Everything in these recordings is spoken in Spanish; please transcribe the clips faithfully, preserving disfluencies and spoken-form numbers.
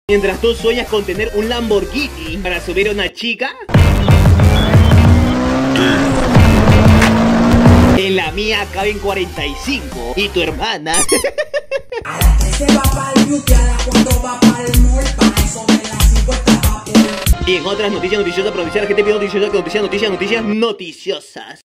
Mientras tú sueñas con tener un Lamborghini para subir a una chica, en la mía caben cuarenta y cinco. Y tu hermana Y en otras noticias noticiosas, provinciales, gente pide noticiosas, noticias, noticias, noticias noticiosas.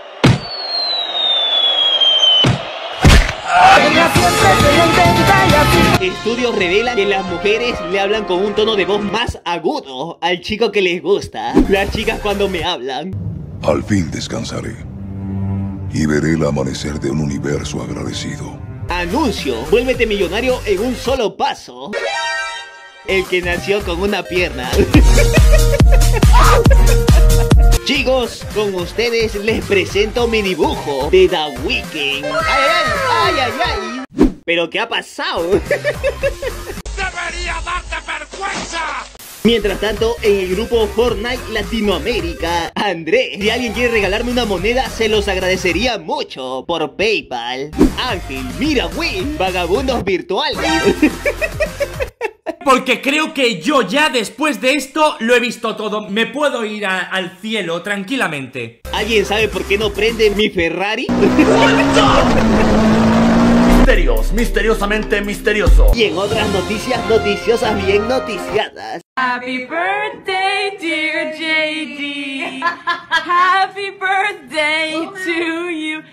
Estudios revelan que las mujeres le hablan con un tono de voz más agudo al chico que les gusta. Las chicas cuando me hablan. Al fin descansaré y veré el amanecer de un universo agradecido. Anuncio, vuélvete millonario en un solo paso. El que nació con una pierna. Chicos, con ustedes les presento mi dibujo de The Weeknd. ¡Ay, ay, ay, ay, ay! ¿Pero qué ha pasado? ¡Debería darte vergüenza! Mientras tanto, en el grupo Fortnite Latinoamérica, Andrés, si alguien quiere regalarme una moneda, se los agradecería mucho por PayPal. Ángel, mira, güey, vagabundos virtuales. Porque creo que yo ya después de esto lo he visto todo. Me puedo ir a, al cielo tranquilamente. ¿Alguien sabe por qué no prende mi Ferrari? Misterios, misteriosamente misterioso. Y en otras noticias noticiosas bien noticiadas. Happy birthday, dear J D. Happy birthday to you.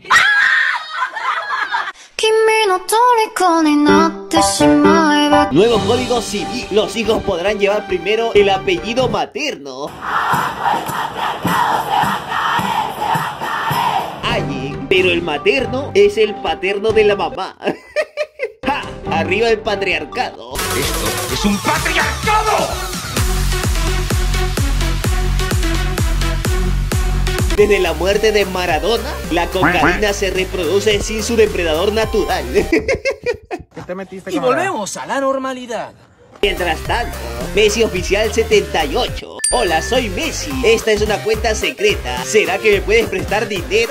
Nuevo código civil. Los hijos podrán llevar primero el apellido materno. Ay, pero el materno es el paterno de la mamá. ¡Ja! Arriba el patriarcado. ¡Esto es un patriarcado! Desde la muerte de Maradona, la cocaína se reproduce sin su depredador natural. Y volvemos a la normalidad. Mientras tanto, Messi Oficial setenta y ocho. Hola, soy Messi. Esta es una cuenta secreta. ¿Será que me puedes prestar dinero?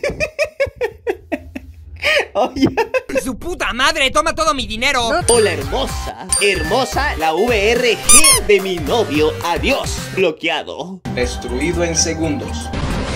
Oye. ¡Su puta madre! ¡Toma todo mi dinero! Hola, hermosa. Hermosa, la V R G de mi novio. Adiós. Bloqueado. Destruido en segundos.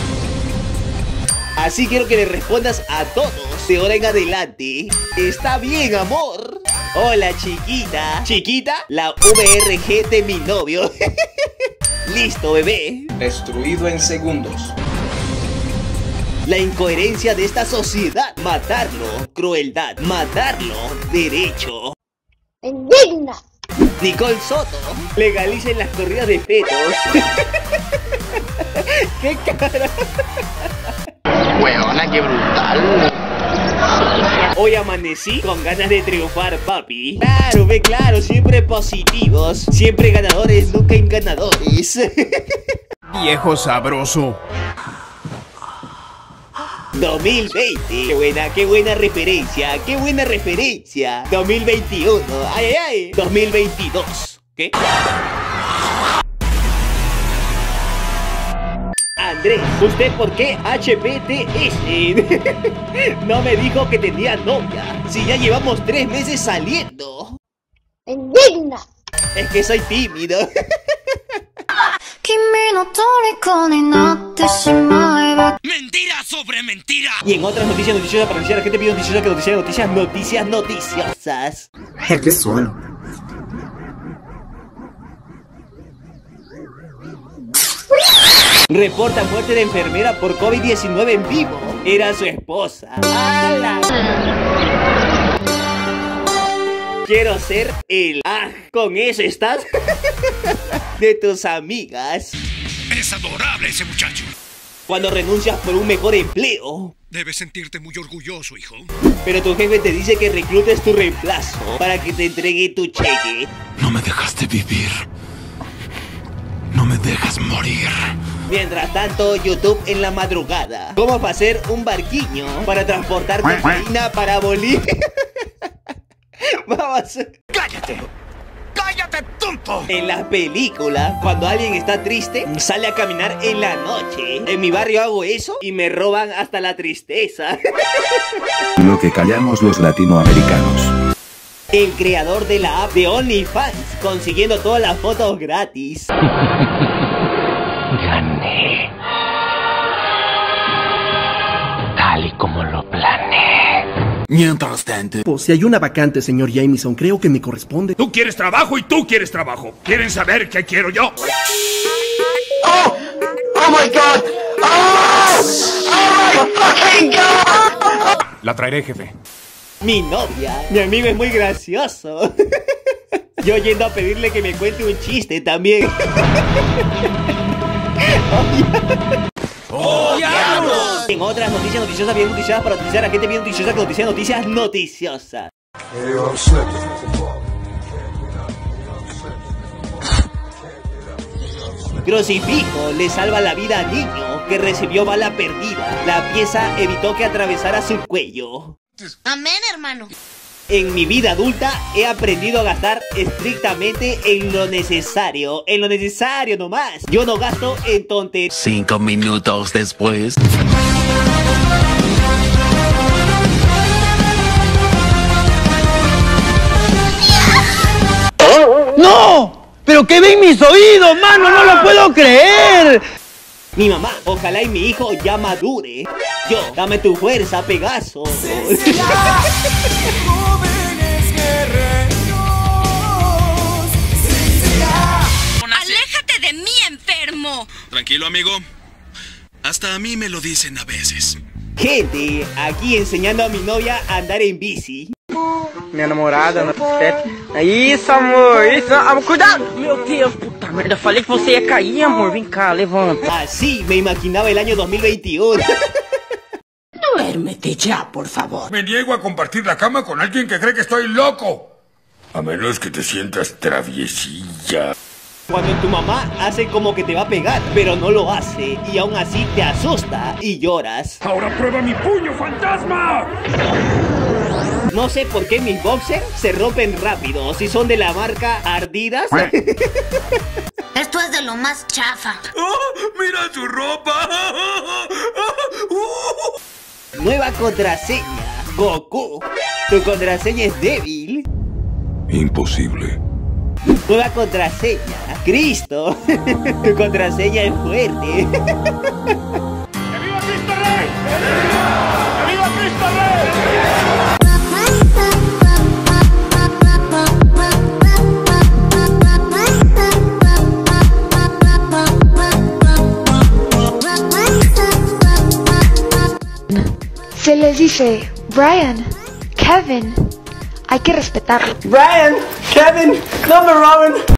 Así quiero que le respondas a todos de ahora en adelante. Está bien, amor. Hola, chiquita. Chiquita, la V R G de mi novio. Listo, bebé. Destruido en segundos. La incoherencia de esta sociedad. Matarlo, crueldad. Matarlo, derecho. Indigna. Nicole Soto, legalicen las corridas de fetos. ¡Qué cara! Weona, qué brutal. Hoy amanecí con ganas de triunfar, papi. Claro, ve claro, siempre positivos. Siempre ganadores, nunca enganadores. Viejo sabroso. dos mil veinte. Qué buena, qué buena referencia. Qué buena referencia. dos mil veintiuno. Ay, ay, ay. dos mil veintidós. ¿Qué? Andrés, ¿usted por qué H P T S? No me dijo que tenía novia. Si ya llevamos tres meses saliendo. Indigna. Es que soy tímido. Mentira sobre mentira. Y en otras noticias noticiosas para iniciar, la gente pide noticiosas que noticias, noticias, noticias noticiosas. ¡Qué suelo! Reporta muerte de enfermera por COVID diecinueve en vivo. Era su esposa. ¡Hala! Quiero ser el... Ah, con eso estás. De tus amigas. Es adorable ese muchacho. Cuando renuncias por un mejor empleo. Debes sentirte muy orgulloso, hijo. Pero tu jefe te dice que reclutes tu reemplazo para que te entregue tu cheque. No me dejaste vivir. No me dejas morir. Mientras tanto, YouTube en la madrugada. ¿Cómo hacer un barquiño para transportar cocaína para Bolivia? Vamos. ¡Cállate! ¡Cállate, tonto! En las películas, cuando alguien está triste, sale a caminar en la noche. En mi barrio hago eso y me roban hasta la tristeza. Lo que callamos los latinoamericanos. El creador de la app de OnlyFans, consiguiendo todas las fotos gratis. Gané. Tal y como lo planeé. Mientras tanto, pues si hay una vacante, señor Jameson, creo que me corresponde. Tú quieres trabajo y tú quieres trabajo. ¿Quieren saber qué quiero yo? ¡Oh! ¡Oh my God! ¡Oh! ¡Oh my fucking God! La traeré, jefe. Mi novia. Mi amigo es muy gracioso. Yo yendo a pedirle que me cuente un chiste también. ¡Oh, diablos! En otras noticias noticiosas, bien noticiosas para noticiar a gente bien noticiosa que noticia noticias noticiosas. Crucifijo le salva la vida a niño que recibió bala perdida. La pieza evitó que atravesara su cuello. Amén, hermano. En mi vida adulta he aprendido a gastar estrictamente en lo necesario. En lo necesario nomás. Yo no gasto en tonterías. Cinco minutos después. ¡No! ¡Pero que ven mis oídos, mano! ¡No lo puedo creer! Mi mamá, ojalá y mi hijo ya madure. Yo, dame tu fuerza, Pegaso. ¡Aléjate de mí, enfermo! Tranquilo, amigo. Hasta a mí me lo dicen a veces. Gente, aquí enseñando a mi novia a andar en bici. Minha namorada, isso, amor, isso, amor, cuidado! Meu Deus, puta merda, falei que você ia cair, amor, vem cá, levanta. Así me imaginaba el año dos mil veintiuno. Duérmete ya, por favor. Me niego a compartir la cama con alguien que cree que estoy loco. A menos que te sientas traviesilla. Cuando tu mamá hace como que te va a pegar, pero no lo hace, y aún así te asusta y lloras. ¡Ahora prueba mi puño, fantasma! No sé por qué mis boxers se rompen rápido, si son de la marca Ardidas. Esto es de lo más chafa. ¡Oh, mira su ropa! Nueva contraseña, Goku. Tu contraseña es débil. Imposible. Nueva contraseña, Cristo. Tu contraseña es fuerte. ¡Que viva Cristo Rey! ¡Que viva Cristo Rey! Se les dice Brian, Kevin, hay que respetarlo. Brian, Kevin, no me roben.